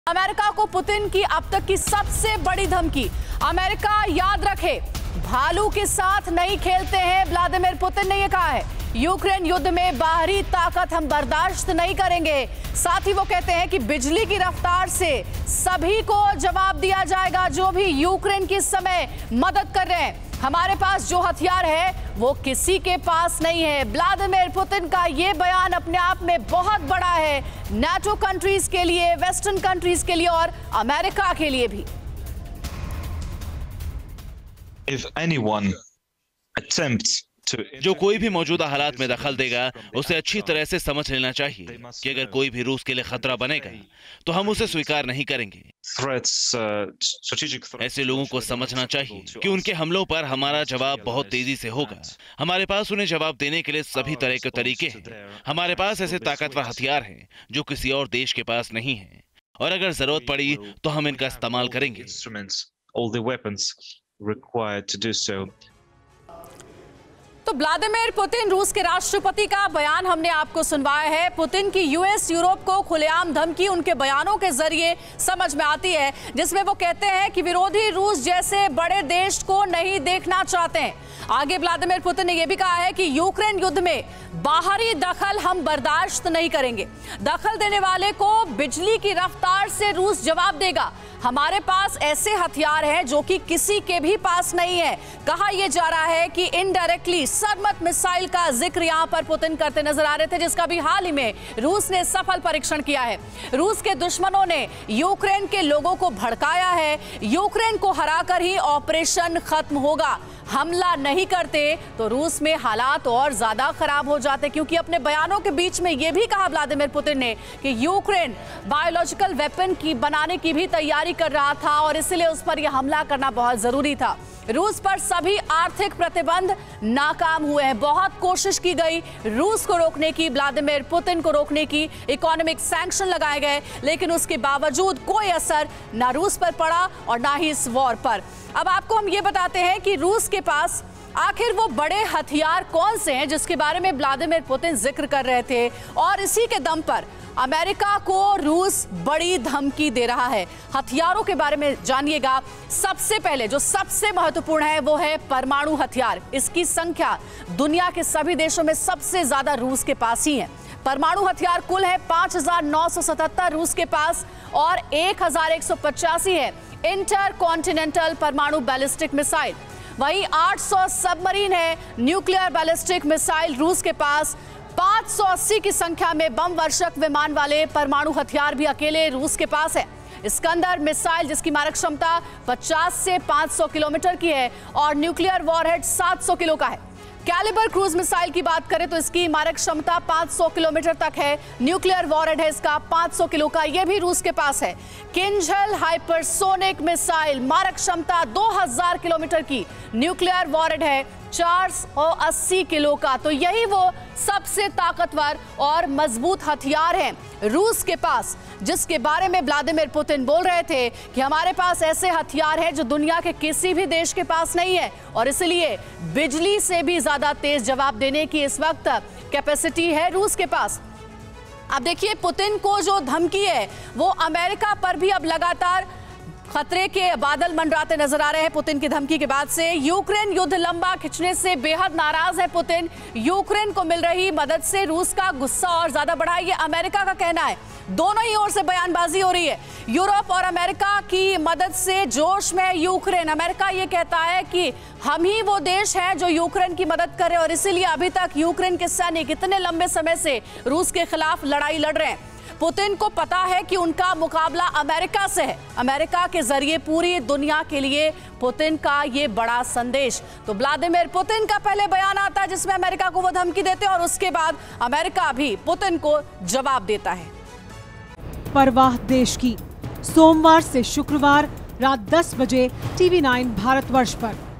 America को Putin की अब तक की सबसे बड़ी धमकी। अमेरिका याद रखे, भालू के साथ नहीं खेलते हैं, व्लादिमीर पुतिन ने यह कहा है। यूक्रेन युद्ध में बाहरी ताकत हम बर्दाश्त नहीं करेंगे। साथ ही वो कहते हैं कि बिजली की रफ्तार से सभी को जवाब दिया जाएगा जो भी यूक्रेन की इस समय मदद कर रहे हैं। हमारे पास जो हथियार है वो किसी के पास नहीं है। व्लादिमीर पुतिन का ये बयान अपने आप में बहुत बड़ा है, नाटो कंट्रीज के लिए, वेस्टर्न कंट्रीज के लिए और अमेरिका के लिए भी। If anyone attempts जो कोई भी मौजूदा हालात में दखल देगा उसे अच्छी तरह से समझ लेना चाहिए कि अगर कोई भी रूस के लिए खतरा बनेगा तो हम उसे स्वीकार नहीं करेंगे। ऐसे लोगों को समझना चाहिए कि उनके हमलों पर हमारा जवाब बहुत तेजी से होगा। हमारे पास उन्हें जवाब देने के लिए सभी तरह के तरीके हैं। हमारे पास ऐसे ताकतवर हथियार हैं जो किसी और देश के पास नहीं है, और अगर जरूरत पड़ी तो हम इनका इस्तेमाल करेंगे। तो व्लादिमीर पुतिन, रूस के राष्ट्रपति का बयान हमने आपको सुनवाया है। पुतिन की यूएस यूरोप को खुलेआम धमकी उनके बयानों के जरिए समझ में आती है, जिसमें वो कहते हैं कि विरोधी रूस जैसे बड़े देश को नहीं देखना चाहते हैं। आगे व्लादिमीर पुतिन ने यह भी कहा है कि यूक्रेन युद्ध में बाहरी दखल हम बर्दाश्त नहीं करेंगे। दखल देने वाले को बिजली की रफ्तार से रूस जवाब देगा। हमारे पास ऐसे हथियार हैं जो कि किसी के भी पास नहीं है। कहा यह जा रहा है कि इनडायरेक्टली सरमत मिसाइल का जिक्र यहां पर पुतिन करते नजर आ रहे थे, जिसका भी हाल ही में रूस ने सफल परीक्षण किया है। रूस के दुश्मनों ने यूक्रेन के लोगों को भड़काया है। यूक्रेन को हराकर ही ऑपरेशन खत्म होगा। हमला नहीं करते तो रूस में हालात और ज्यादा खराब हो जाते, क्योंकि अपने बयानों के बीच में यह भी कहा व्लादिमीर पुतिन ने कि यूक्रेन बायोलॉजिकल वेपन की बनाने की भी तैयारी कर रहा था और इसलिए उस पर यह हमला करना बहुत जरूरी था। रूस पर सभी आर्थिक प्रतिबंध नाकाम हुए हैं। बहुत कोशिश की गई रूस को रोकने की, व्लादिमीर पुतिन को रोकने की, इकोनॉमिक सैंक्शन लगाए गए, लेकिन उसके बावजूद कोई असर ना रूस पर पड़ा और ना ही इस वॉर पर। अब आपको हम ये बताते हैं कि रूस के पास आखिर वो बड़े हथियार कौन से हैं जिसके बारे में व्लादिमीर पुतिन जिक्र कर रहे थे, और इसी के दम पर अमेरिका को रूस बड़ी धमकी दे रहा है। हथियारों के बारे में जानिएगा। सबसे पहले जो सबसे महत्वपूर्ण है वो है परमाणु हथियार। इसकी संख्या दुनिया के सभी देशों में सबसे ज्यादा रूस के पास ही है। परमाणु हथियार कुल है 5,977 रूस के पास और 1,185 है इंटर कॉन्टिनेंटल परमाणु बैलिस्टिक मिसाइल। वहीं 800 सबमरीन है न्यूक्लियर बैलिस्टिक मिसाइल रूस के पास। 580 की संख्या में बम वर्षक विमान वाले परमाणु हथियार भी अकेले रूस के पास है। इस्कंदर मिसाइल जिसकी मारक क्षमता 50 से 500 किलोमीटर की है और न्यूक्लियर वॉरहेड 700 किलो का है। कैलिबर क्रूज मिसाइल की बात करें तो इसकी मारक क्षमता 500 किलोमीटर तक है। न्यूक्लियर वॉरहेड है इसका 500 किलो का, यह भी रूस के पास है। किंजल हाइपरसोनिक मिसाइल मारक क्षमता 2000 किलोमीटर की, न्यूक्लियर वॉरहेड है 480 किलो का। तो यही वो सबसे ताकतवर और मजबूत हथियार हैं रूस के पास, जिसके बारे में व्लादिमीर पुतिन बोल रहे थे कि हमारे पास ऐसे हथियार हैं जो दुनिया के किसी भी देश के पास नहीं है, और इसलिए बिजली से भी ज्यादा तेज जवाब देने की इस वक्त कैपेसिटी है रूस के पास। अब देखिए, पुतिन को जो धमकी है वो अमेरिका पर भी अब लगातार खतरे के बादल मंडराते नजर आ रहे हैं। पुतिन की धमकी के बाद से यूक्रेन युद्ध लंबा खिंचने से बेहद नाराज है पुतिन। यूक्रेन को मिल रही मदद से रूस का गुस्सा और ज्यादा बढ़ा है, ये अमेरिका का कहना है। दोनों ही ओर से बयानबाजी हो रही है। यूरोप और अमेरिका की मदद से जोश में यूक्रेन। अमेरिका ये कहता है कि हम ही वो देश हैं जो यूक्रेन की मदद करें, और इसीलिए अभी तक यूक्रेन के सैनिक इतने लंबे समय से रूस के खिलाफ लड़ाई लड़ रहे हैं। पुतिन को पता है कि उनका मुकाबला अमेरिका से है। अमेरिका के जरिए पूरी दुनिया के लिए पुतिन का ये बड़ा संदेश। तो व्लादिमीर पुतिन का पहले बयान आता है जिसमें अमेरिका को वो धमकी देते हैं, और उसके बाद अमेरिका भी पुतिन को जवाब देता है। परवाह देश की, सोमवार से शुक्रवार रात 10 बजे TV9 भारतवर्ष पर।